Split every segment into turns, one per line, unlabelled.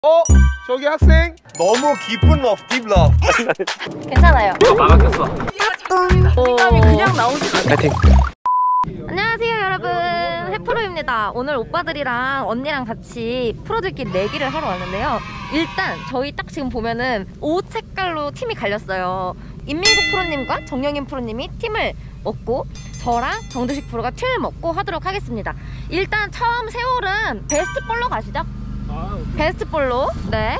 저기 학생 너무 깊은 러브, 딥 러브.
괜찮아요.
막았겠어.
자신감이 그냥 나오지 않아.
파이팅.
안녕하세요 여러분, 해프로입니다. 오늘 오빠들이랑 언니랑 같이 프로들끼리 내기를 하러 왔는데요. 일단 저희 딱 지금 보면은 옷 색깔로 팀이 갈렸어요. 임민국 프로님과 정영인 프로님이 팀을 먹고 저랑 정두식 프로가 팀을 먹고 하도록 하겠습니다. 일단 처음 세월은 베스트 볼로 가시죠. 베스트 볼로. 네.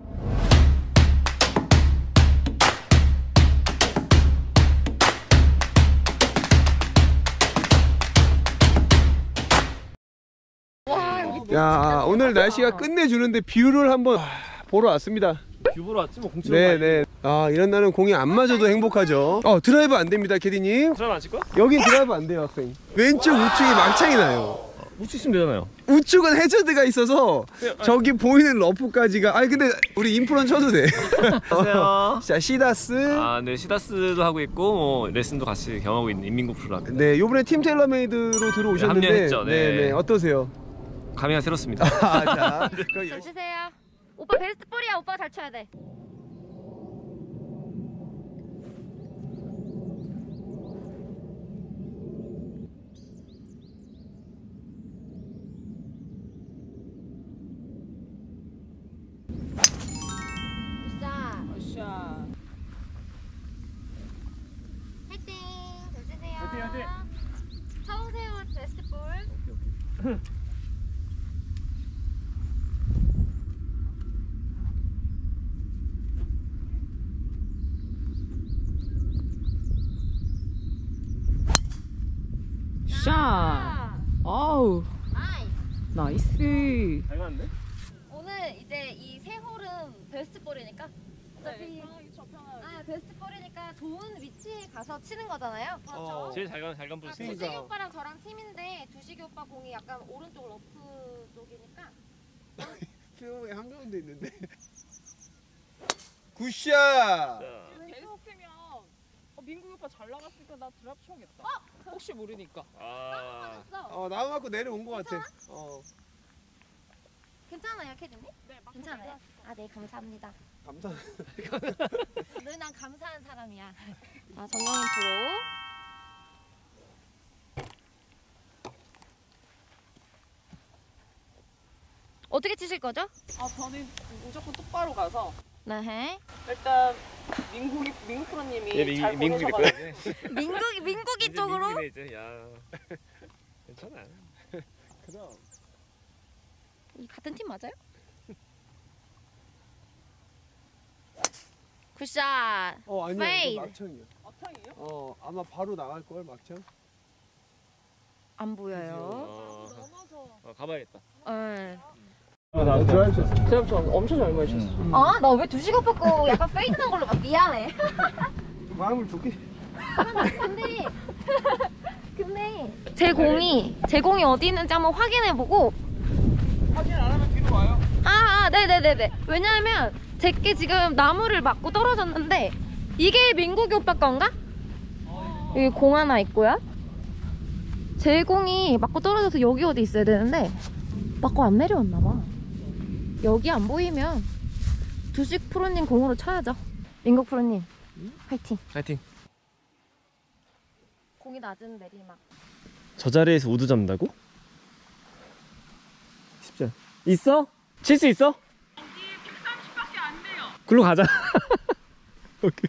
야, 오늘 날씨가 끝내주는데 뷰를 한번 보러 왔습니다.
뷰 보러 왔지 뭐. 공치러
네네. 아, 이런 날은 공이 안 맞아도 행복하죠. 드라이브 안 됩니다, 캐디님.
드라이브 안 칠 거야?
여긴 드라이브 안 돼요, 학생. 왼쪽 우측이 망창이 나요.
우측 있으면 되잖아요.
우측은 해저드가 있어서 저기 보이는 러프까지가. 아니 근데 우리 인프론 쳐도 돼.
안녕하세요.
자, 시다스.
네, 시다스도 하고 있고 뭐 레슨도 같이 경험하고 있는 임민국 프로랍니다.
네, 요번에 팀 텔러메이드로 들어오셨는데
합류했죠. 네.
네, 어떠세요?
감회가 새롭습니다.
자,
잘 치세요. 오빠 베스트 볼이야. 오빠가 잘 쳐야 돼. 화이팅! 잘 치세요.
화이팅!
처음 세운 베스트 볼.
샷! 아우,
나이스.
나이스.
잘 갔는데?
오늘 이제 이 세 홀은 베스트 볼이니까 어차피 베스트 볼이니까 좋은 위치에 가서 치는 거잖아요.
제일 잘간 프로.
두식이 오빠랑 저랑 팀인데 두식이 오빠 공이 약간 오른쪽 러프 쪽이니까.
수영이 한가운데 있는데. 굿샷.
베스트면 민국이 오빠 잘 나갔으니까 나 드랍 쳐야겠다. 혹시 모르니까.
나무 맞고 내려온 것 같아.
괜찮아요, 캐디님?
네,
괜찮아요. 네, 감사합니다.
감사.
늘 난 감사한 사람이야. 정영인 프로. 어떻게 치실 거죠?
저는 무조건 똑바로 가서
네.
일단 민국 프로님이 잘 보내셔가지고
민국이 쪽으로.
이제 야 괜찮아.
그럼.
이 같은 팀 맞아요? 굿샷.
아니야.
페이드.
이거 막창이야.
막창이에요?
아마 바로 나갈 걸 막창.
안 보여요.
넘어서.
가봐야겠다.
네.
나 드라이브 쳤어.
드랍 쳐 엄청 잘 보내셨어.
나 왜 두식 오빠 거 약간 페이드 난 걸로 막 미안해.
마음을 좋게.
근데 제 공이 어디 있는지 한번 확인해보고.
확인 안 하면 뒤로 와요.
네네네네. 왜냐하면 제게 지금 나무를 맞고 떨어졌는데 이게 민국이 오빠 건가? 여기 공 하나 있고요. 제 공이 맞고 떨어져서 여기 어디 있어야 되는데 맞고 안 내려왔나 봐. 여기 안 보이면 두식 프로님 공으로 쳐야죠. 민국 프로님 화이팅.
파이팅.
공이 낮은 내리막.
저 자리에서 우드 잡는다고? 쉽지 않아. 있어? 칠 수 있어?
130밖에 안 돼요.
글로 가자. 오케이.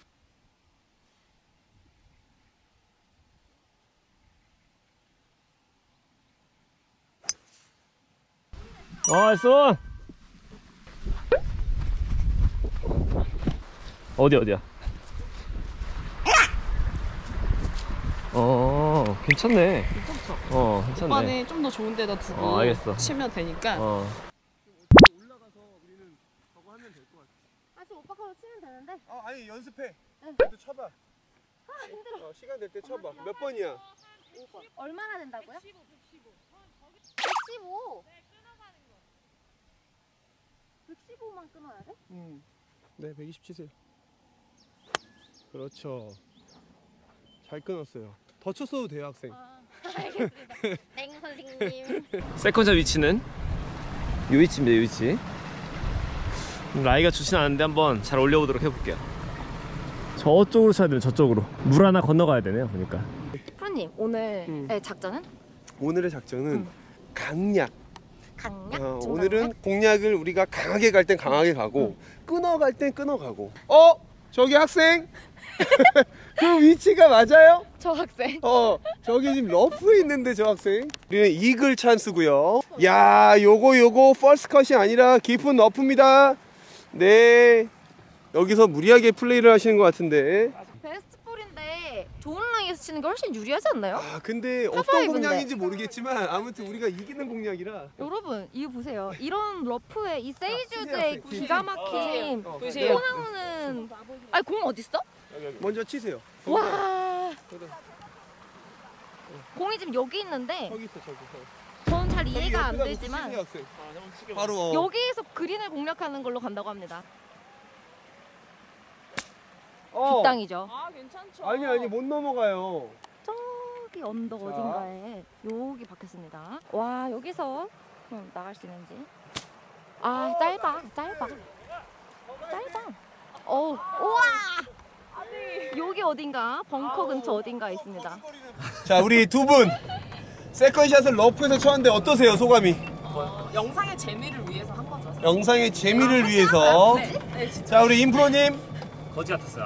쏜! 어디야? 괜찮네.
괜찮죠?
괜찮네.
오빠는 좀 더 좋은 데다 두고
알겠어.
치면 되니까.
올라가서 우리는 저거 하면 될 것 같아.
지금 오빠 걸로 치면 되는데.
아니 연습해. 그래도 쳐봐. 힘들어. 시간 될 때 쳐봐. 몇 번이야?
5번. 얼마나 된다고요? 115. 네, 끊어가는 거. 115만 끊어야 돼?
네, 120 치세요. 그렇죠. 잘 끊었어요. 더 쳤어도 돼요, 학생.
알겠습니다. 땡 선생님.
세컨샷 위치는 요 위치입니다. 요 위치. 라이가 좋진 않은데 한번 잘 올려보도록 해볼게요. 저쪽으로 쳐야 되네. 저쪽으로 물 하나 건너가야 되네요 보니까.
프로님 오늘의 작전은?
오늘의 작전은 강약.
강약?
오늘은 공략을 우리가 강하게 갈 땐 강하게 가고 끊어 갈 땐 끊어 가고. 저기 학생? 그 위치가 맞아요?
저 학생.
저기 지금 러프에 있는데 저 학생. 우리는 이글 찬스고요. 야, 요거 퍼스트 컷이 아니라 깊은 러프입니다. 네. 여기서 무리하게 플레이를 하시는 것 같은데.
베스트 볼인데 좋은 라인에서 치는 게 훨씬 유리하지 않나요?
근데 어떤
파파이브인데.
공략인지 모르겠지만 아무튼 우리가 이기는 공략이라.
여러분 이거 보세요. 이런 러프에 이 세이주드의
학생,
기가 막힌
보세요.
또 나오는. 아니 공 어디 있어?
먼저 치세요.
와. 공이 지금 여기 있는데
저기 있어, 저기.
저는 잘 이해가 안
옆에다
되지만
놓고 치세요, 학생. 바로
여기에서 그린을 공략하는 걸로 간다고 합니다. 뒷땅이죠.
아 괜찮죠.
아니 못 넘어가요.
저기 언덕
자.
어딘가에 여기 박혔습니다. 와 여기서 그럼 나갈 수 있는지. 아 짧아. 우와. 여기 어딘가 벙커 근처 어딘가에 있습니다.
자, 우리 두 분 세컨샷을 러프에서 쳤는데 어떠세요, 소감이?
영상의 재미를 위해서 한 거죠.
영상의 재미를 위해서.
네, 진짜.
자, 우리 인프로님.
거지 같았어요.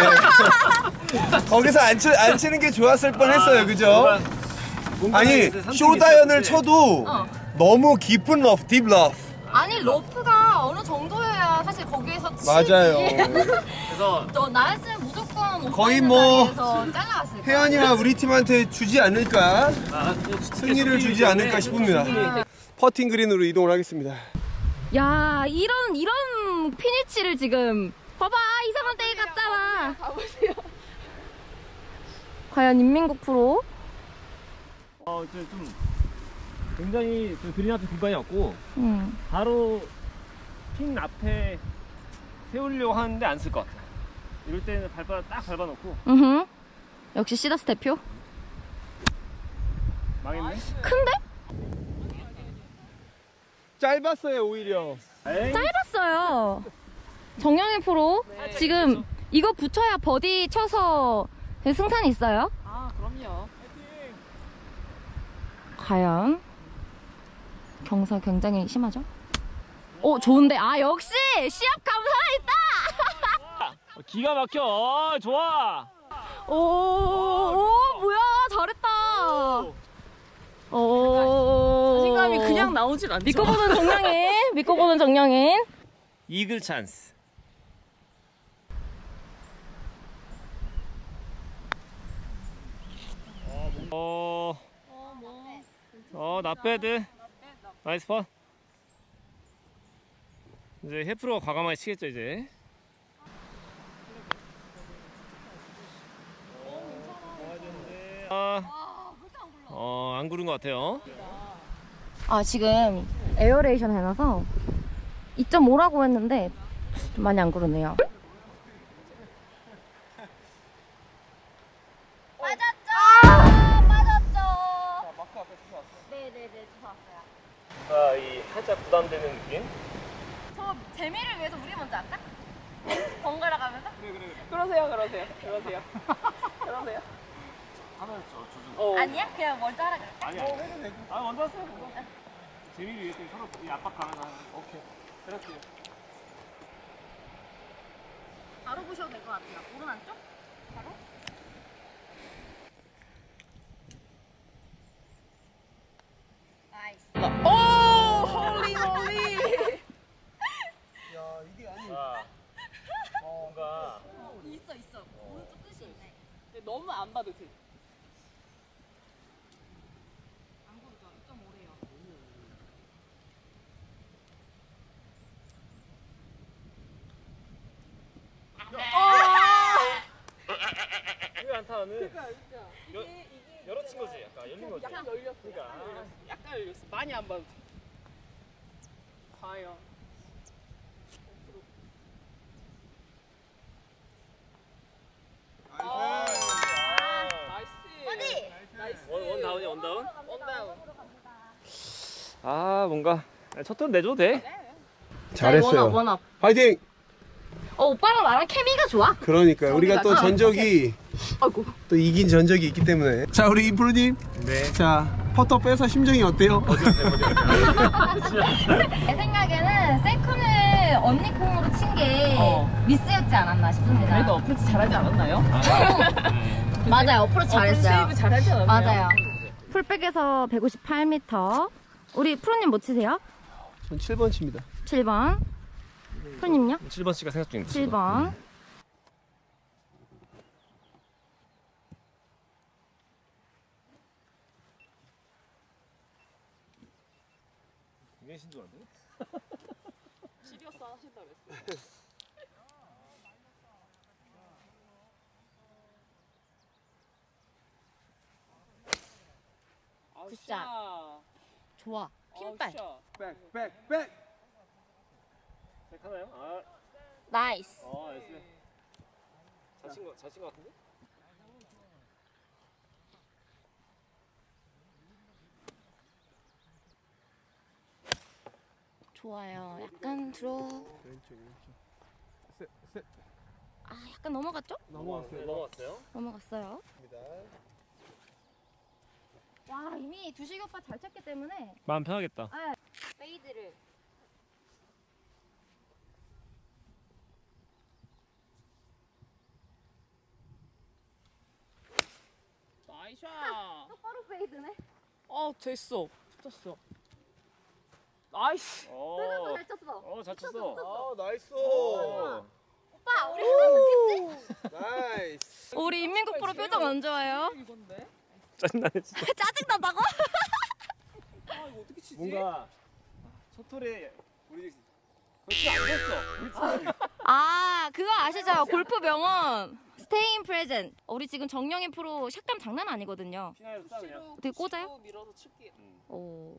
거기서 안 치는 게 좋았을 뻔했어요, 그죠? 아니, 쇼다이언을 쳐도 너무 깊은 러프, 딥 러프.
아니 러프가 어느 정도여야 사실 거기에서 치지.
맞아요.
그래서
너 나였으면 무조건
거의 뭐
잘라갔을 거야.
혜연이가 우리 팀한테 주지 않을까? 승리를 주지 않을까 싶습니다. 퍼팅 그린으로 이동을 하겠습니다.
야 이런 피니치를 지금 봐봐 이상한 데에 갔잖아. 가보세요. 과연 인민국 프로?
좀 굉장히 좀 그린 앞에 공간이 없고
응.
바로 핀 앞에 세우려고 하는데 안 쓸 것 같아. 이럴 때는 발바닥 딱 밟아놓고.
역시 시다스 대표.
망했네.
큰데?
짧았어요, 오히려.
에이.
짧았어요. 정영일 프로 지금 이거 붙여야 버디 쳐서 승산이 있어요.
아 그럼요.
과연 경사 굉장히 심하죠? 좋은데 역시 시합 감사
기가 막혀. 좋아.
있다. 뭐야 잘했다.
자신감이 그냥 나오질 않죠.
믿고 보는 정영인.
이글 찬스. 나빼드. 나이스 펀. 이제 해프로가 과감하게 치겠죠 이제. 안 구른 것 같아요.
지금 에어레이션 해놔서 2.5라고 했는데 좀 많이 안 구르네요. 맞았죠. 네네네 좋았어요.
이 살짝 부담되는 느낌?
저 재미를 위해서 우리 먼저 할까? 번갈아 가면서?
그러세요.
아니야? 그냥 먼저 하라 그럴까?
아니야. 먼저 하세요. 재미를 위해서 서로 이 압박감을 하는. 오케이. 그렇지.
바로 보셔도 될 것 같아요. 오른쪽? 바로? 나이스.
홀리.
야, 이게 아니.
뭔가
있어. 오른쪽 끝이 있네.
근데 너무 안 봐도 돼.
안 보이죠? 2.5래요.
왜 안타는? 열어친 거지. 약간 열린 거지.
약간 열렸어.
그러니까.
약간 열렸어. 많이 안 봐도 돼. 과연. 나이스.
원다운이야 원다운.
원다운.
뭔가 첫 턴 내줘도 돼.
잘했어요.
원업.
화이팅!
오빠랑 나랑 케미가 좋아.
그러니까 우리가 또 전적이
아이고.
또 이긴 전적이 있기 때문에. 자, 우리 인프로님.
네.
자, 퍼터 빼서 심정이 어때요?
제 생각에는 세컨을 언니 콩으로 친 게 미스였지 않았나 싶습니다.
그래도 어프로치 잘하지 않았나요?
맞아요. 어프로치 잘했어요.
세이브 잘하지 않았나요?
맞아요. 풀백에서 158m. 우리 프로님 뭐 치세요?
전 7번 칩니다.
7번. 프로님요?
7번 씨가 생각 중인데.
7번.
굉장히 신중한데?
집이었어 하신다 그랬어.
굿샷. 좋아. 핀발.
백.
하나요? 아,
나이스.
나이스. 잘친 거 같은데?
좋아요. 약간 들어.
셋.
아, 약간 넘어갔죠?
넘어왔어요?
넘어갔어요. 와, 이미 두식이 오빠 잘 쳤기 때문에
마음 편하겠다.
페이드를.
나이샤.
똑바로 페이드네.
됐어. 붙었어. 나이스.
그래도 잘 쳤어.
잘 쳤어.
나이스.
오빠, 우리 하나 못했지?
나이스.
우리 인민국 프로 표정 안 좋아요.
이건데?
짜증나네 진짜.
짜증난다고?
이거 어떻게 치지?
뭔가 첫 톨에 우리 그렇게 안 됐어.
아, 그거 아시죠? 골프 명언. Stay in present. 우리 지금 정영희 프로 샷감 장난 아니거든요.
피나에서 싸 그냥.
어떻게 꽂아요?
밀어서 칠게.
오.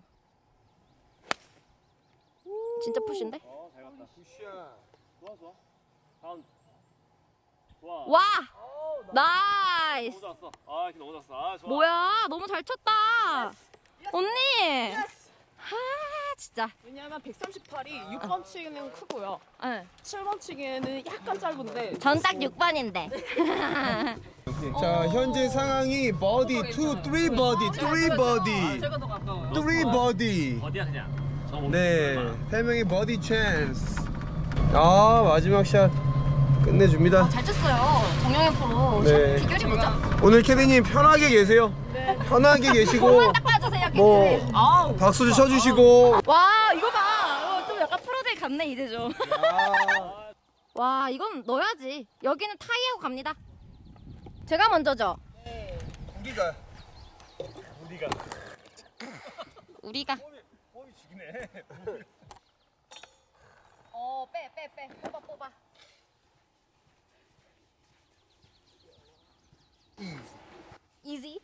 진짜 푸신데?
잘 갔다.
굿샷.
좋아. 다음. 좋아.
와! 나이스!
너무 좋았어. 이렇게 너무 좋았어. 좋아.
뭐야? 너무 잘 쳤다. 언니! 아, 진짜.
왜냐면 138이 6번 치기는 크고요.
네.
7번 치기에는 약간 짧은데.
전 딱 6번인데.
자, 현재 상황이 버디 2, 3 버디, 3 버디,
제가 더 가까워요.
3 버디.
어디야 그냥.
네, 3명의 버디 찬스. 마지막 샷 끝내줍니다.
잘 쳤어요. 정영희 프로.
네.
비결이 뭐죠?
오늘 캐디님 편하게 계세요. 편하게 계시고
딱 봐주세요.
뭐
아우.
박수도 쳐주시고.
와, 이거 봐. 좀 약간 프로들 같네, 이제 좀. 와, 이건 넣어야지. 여기는 타이하고 갑니다. 제가 먼저죠?
우리가
우리가.
폼이 죽이네.
빼. 뽑아. 이지.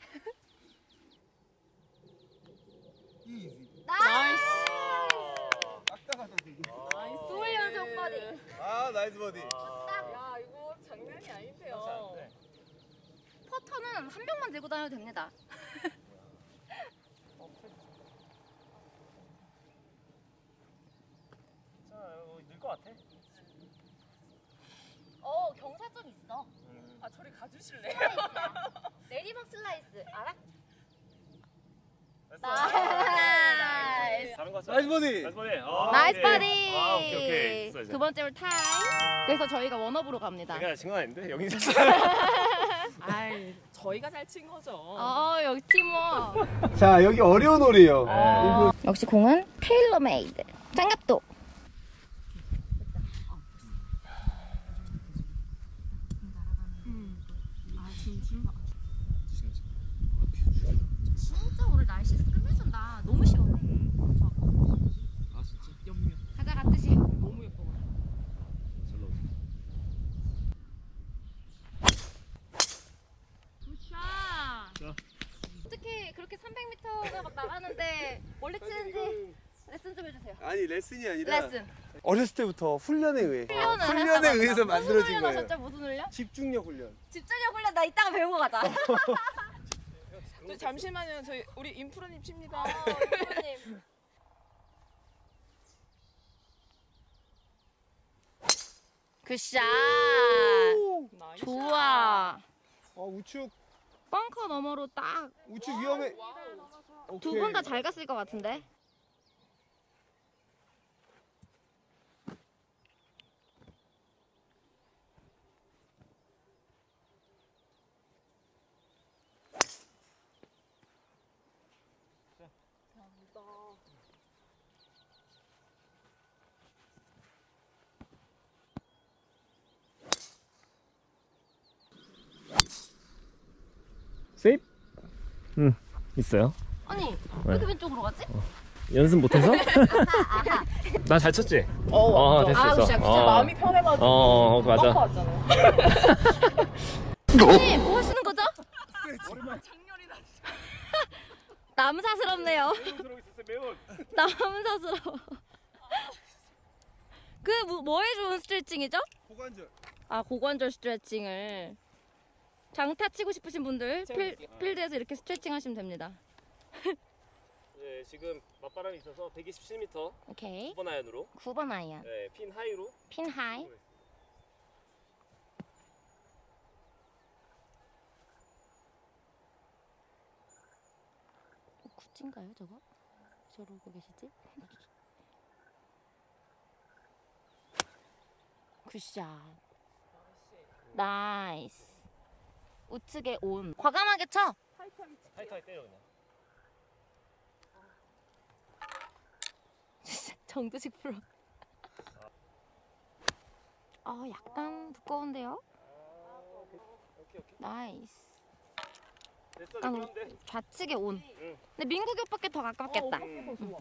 나이스.
딱딱하다 되게.
나이스.
2연속 버디.
나이스 버디.
야, 이거 장난이 아닌데요.
퍼터는 한 병만 들고 다녀도 됩니다.
늘것 같아.
경사 좀 있어.
저리 가주실래요?
내리막 슬라이스. 알아?
다른 거 하자.
나이스 버디.
나이스 버디.
나이스 버디.
오케이. 됐어, 이제.
두 번째 홀 타이. 그래서 저희가 원업으로 갑니다.
내가 친건 아닌데 여기 있었어.
아이, 저희가 잘 친 거죠.
여기 팀워.
자, 여기 어려운 홀이에요.
역시 공은 테일러메이드. 장갑도. 진짜 오늘 날씨 끝내준다. 너무 시원해.
진짜?
가자 갔듯이.
너무 예뻐.
잘 나오지.
굿샷. 어떻게 그렇게 300m가 막 나가는데 멀리 치는지 레슨 좀 해주세요.
아니, 레슨이 아니라
레슨.
어렸을 때부터 훈련에 의해
훈련을
의해서
무슨
만들어진
훈련이야,
거예요.
진짜 무슨 훈련?
집중력 훈련.
집중력 훈련 나 이따가 배우고 가자.
잠시만요. 저희 우리 인프로님 칩니다.
프로님. 굿샷.
나이스.
좋아.
우측
벙커 너머로 딱.
우측 위험해.
두 분 다 잘 갔을 것 같은데.
세이프? 응, 있어요.
아니 왜 이렇게 왼쪽으로 가지?
연습 못해서? 나 잘 쳤지?
맞아.
됐어.
굿샷, 굿샷.
마음이 편해가지고.
맞아.
벙커 왔잖아요.
선생님 뭐 하시는 거죠?
작년이다.
남사스럽네요.
매운 있었어요, 매운.
남사스러워. 그 뭐에 좋은 스트레칭이죠?
고관절.
아 고관절 스트레칭을. 장타 치고 싶으신 분들 필드에서 이렇게 스트레칭 하시면 됩니다.
네, 지금 맞바람이 있어서 127m
오케이.
9번 아이언으로.
9번 아이언.
네, 핀 하이로.
핀 하이. 굿인가요 저거? 저러고 계시지? 굿샷. 나이스. 우측에 온. 과감하게 쳐.
타이트하게 때려 그냥.
진짜 정두식 프로. 약간 두꺼운데요?
오케이.
나이스.
됐어,
약간
그런데.
좌측에 온.
응.
근데 민국이 오빠께 더 가깝겠다.
좋아.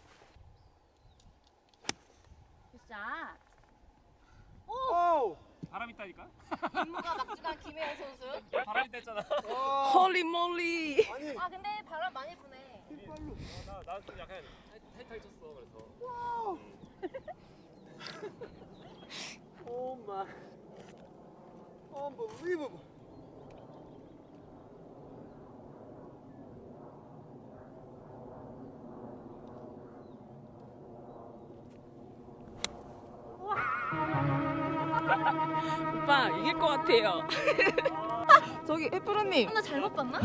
굿샷.
오!
바람 있다니까?
임무가 막중한 김혜영 선수.
바람 있다 했잖아.
홀리몰리.
아니,
아 근데 바람 많이 부네.
힐빨로.
나좀 약간 타이트하게 쳤어, 그래서.
오 마이. Unbelievable.
오빠 이길 것 같아요. 저기 해프로님.
나 잘못 봤나?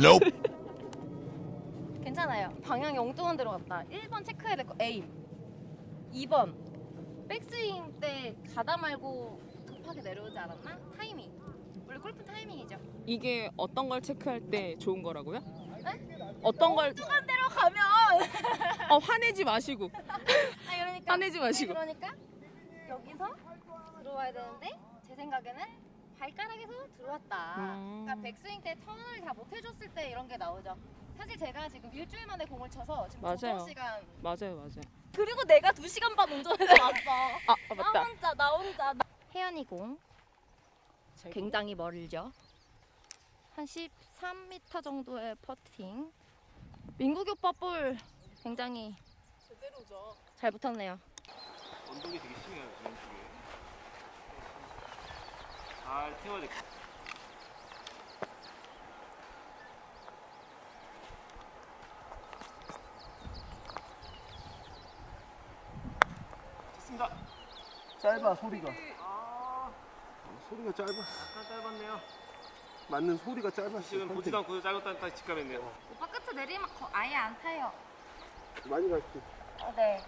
괜찮아요. 방향이 엉뚱한 데로 갔다. 1번 체크해야 될 거. 에임. 2번. 백스윙 때 가다 말고 급하게 내려오지 않았나? 타이밍. 원래 골프 타이밍이죠.
이게 어떤 걸 체크할 때 좋은 거라고요?
네?
어떤 걸
엉뚱한 데로 가면.
화내지 마시고.
그러니까.
화내지 마시고.
그러니까 여기서 들어와야 되는데 제 생각에는 발가락에서 들어왔다. 그러니까 백스윙 때 턴을 다 못 해줬을 때 이런 게 나오죠. 사실 제가 지금 일주일 만에 공을 쳐서 지금
맞아요.
2시간.
맞아요.
그리고 내가 2시간 반 운전해서 왔어.
맞다.
나 혼자. 혜연이 공 굉장히 멀죠. 한 13m 정도의 퍼팅. 민국이 오빠 볼 굉장히
제대로죠.
잘 붙었네요.
언덕이 되게 심해요, 지금 쪽에. 잘 태워야 돼. 됐습니다.
짧아 소리가. 소리가 짧아.
약간 짧았네요.
맞는 소리가 짧았어.
지금 보지도 않고 짧았다는 딱 직감했네요.
오빠 끝에 내리면 아예 안 타요.
많이 갔지.
네.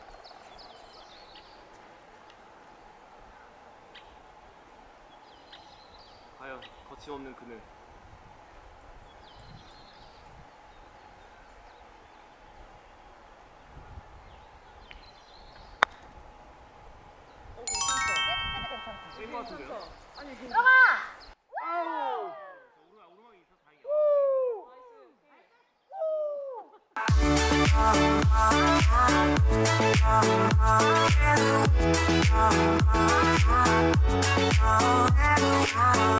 과연 거침없는 그늘. 센 것 같은데요?
들어가!
오르막이 있어서 다행이야.